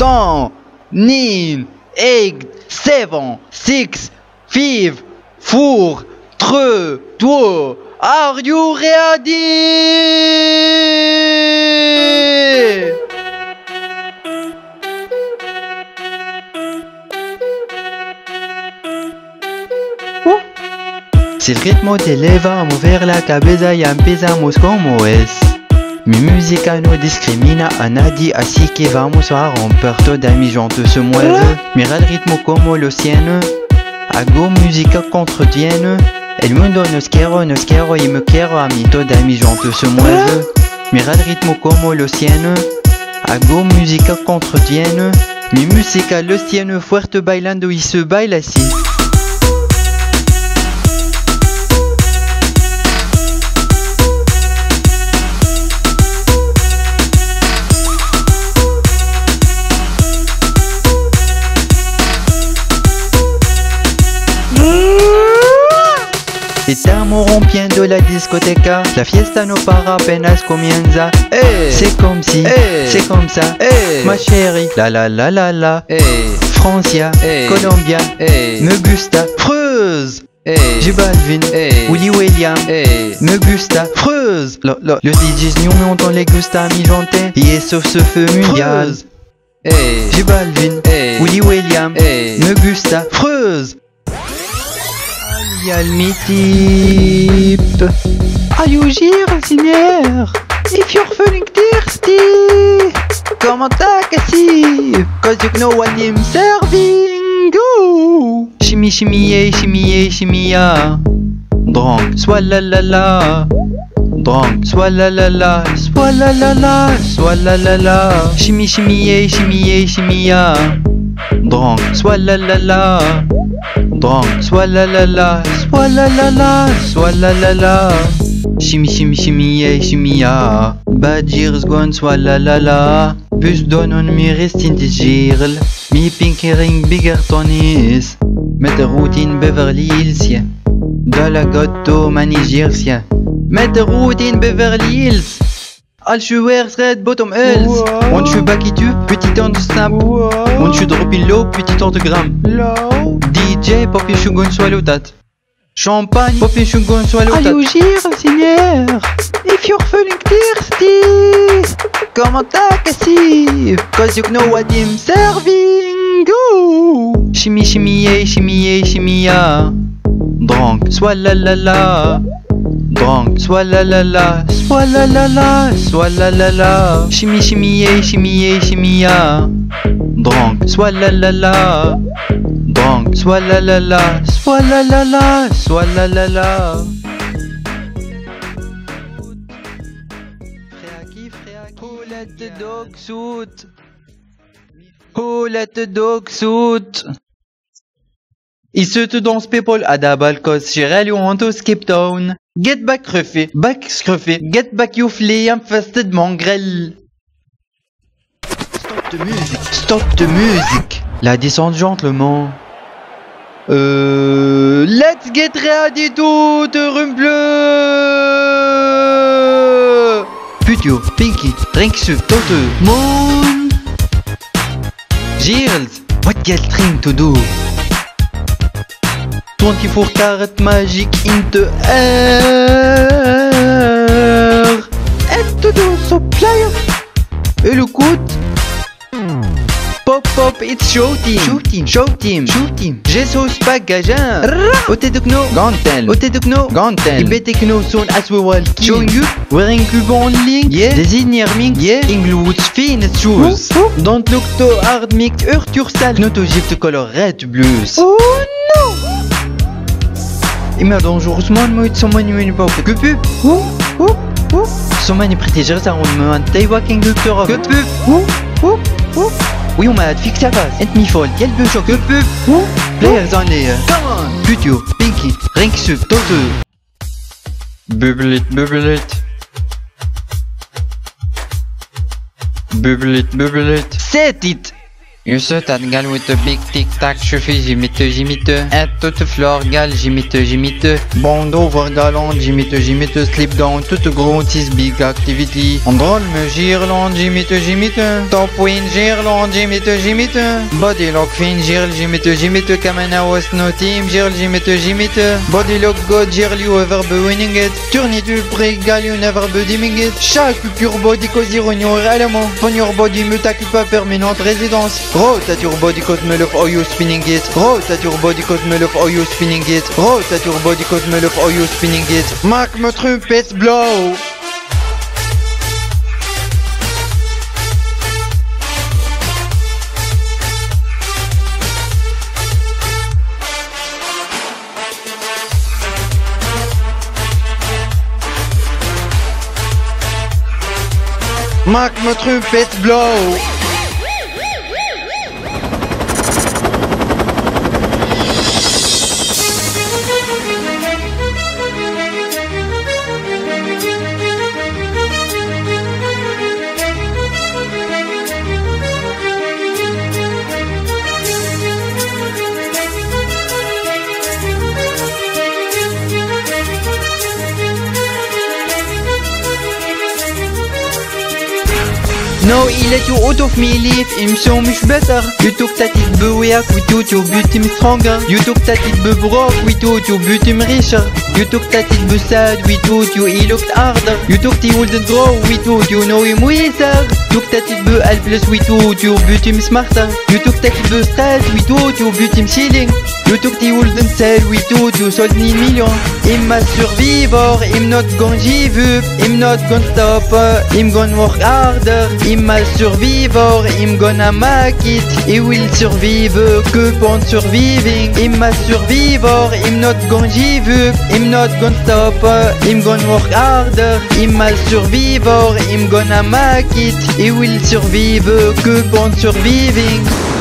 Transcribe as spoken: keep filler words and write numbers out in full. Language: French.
ten, nine, eight, seven, six, five, four, three, two. Are you ready? Si el ritmo te eleva a mover la cabeza ya empezamos como es. Mi música no discrimina a nadie, así que vamos a romper. Toda mi gente se mueve. Mira el ritmo como lo tiene. Hago música contre tiene. El mundo nos quiero, nos quiero y me quiero a mí. Toda mi gente se mueve. Mira el ritmo como lo tiene. Hago música contre tiene. Mi música los tiene fuerte bailando y se baila así. Estamos rompiendo la discoteca, la fiesta no para apenas comienza. Hey, c'est comme si, hey, c'est comme ça, hey, ma chérie. La la la la la, hey, Francia, hey, Colombia, hey, me gusta, Freuse. Hey, J Balvin, hey, Willy William, hey, me gusta, Freuse. Lo, lo, los D Js nous montent les gusta mi gente, y eso se fait mundial. Hey, J Balvin, hey, Willy William, hey, me gusta, Freuse. Y'a mi type. Are you here, Seigneur? If you're feeling thirsty, come attack us, cause you know what I'm serving. Go! Shimmy, shimmy, yeah, shimmy, yeah, shimmy, yeah. Drunk, swalla la la. Drunk, swalla la la, swalla la la, swalla la la. Shimmy, shimmy, yeah, shimmy, yeah, shimmy, yeah. Drunk, swalla la la. Drunk, swalla la la, swalla la la, swalla la la. Shimmy, shimmy, shimmy, yeah, shimmy, yeah. Bad years gone, swalla la la. Bus donon mi restin de girl. Mi pinky ring bigger tonis. Met de route in Beverly Hills, yeah. De la gotto managers, yeah. Met de route in Beverly Hills. Al je wears red bottom hills. Want je back it up, petit on the snap. Want je drop in low, petit on the gram. Low. D J, pop your sugar and swallow that. Champagne, pop your sugar and swallow that. Are you here, Seigneur? If you're feeling thirsty, come attack us, cause you know what I'm serving. Go! Shimmy, shimmy, yeah, shimmy, yeah, shimmy, yeah. Drunk, swalla la la. Drunk, swalla la la, swalla la la, swalla la la. Shimmy, shimmy, yeah, shimmy, yeah, shimmy, yeah. Drunk, swalla la la. Drunk, swalla la la, swalla la la, swalla la la. Fréaki, fréaki. Who let the dog suit? Who let the dog suit? Il se te danse people à Dabalcos, Gérald you want to skip town. Get back refait, back scruffé, get back you flea infested mongrel. Stop de musique, stop de musique. La descente gentlement. Euh... Let's get ready to the room bleu. Putio, Pinky, Drinksu, Toto, Moon. Giles, what get thing to do? twenty-four karat magic in the air. And to do so player. Et le coup. Pop pop, it's show team. Show team, show team, show team. Jesus bagagin. Otedokno, gantel. Otedokno, gantel. Ibetekno soon as we walk. Showing you, wearing Cuban link. Yeah. Designerming, yeah. Inglewood's finest shoes. Don't look too hard, make hurt yourself. Not to give the color red blues. Oh no. إما dangereusement مويت someone you ain't about que pub ouh ouh ouh someone est protégé ça on me un tay walking doctor que pub ouh ouh ouh oui on m'a fixé à face et mi fold quel peu choc que pub ouh players on les come on Putio Pinky Rinksu Toto Bubble it bubble it Bubble it bubble it Set it You said that gal with the big tic tac, chauffé, j'imite, j'imite. Et toute fleur, gal, j'imite, j'imite. Bond over galant, j'imite, j'imite. Slip down, toute grosse big activity. On drôle me girland, j'imite, j'imite. Top win, girland, j'imite, j'imite. Body lock fin, girl, j'imite, j'imite. Kamena was no team, girl, j'imite, j'imite. Body lock god, girl, you ever be winning it. Tourney du prix, gal, you never be dimming it. Chaque pure body cause on your element. On your body me t'occupe pas permanente résidence. Rotate your body cause me love how you spinning it. Rotate your body cause me love how you spinning it. Rotate your body cause me love how you spinning it. Mark me trumpet blow. Mark me trumpet blow. No, he let you out of me leave him so much better. You took that it be weak, we thought you beat him stronger. You took that it be broke, we thought you beat him richer. You took that it be sad, we thought you he looked harder. You took the wouldn't grow, we thought you know him wiser. Took that it be helpless, we thought you beat him smarter. You took that it be sad, we thought you beat him chilling. You took the wouldn't sell, we thought you sold me million. Him a survivor, him not gon' give up, him not gon' stop, him gon' work harder. Him a survivor, him gonna make it. He will survive, keep on surviving. Him a survivor, him not gon' give up, him not gon' stop, him gon' work harder. Him a survivor, him gonna make it. He will survive, keep on surviving.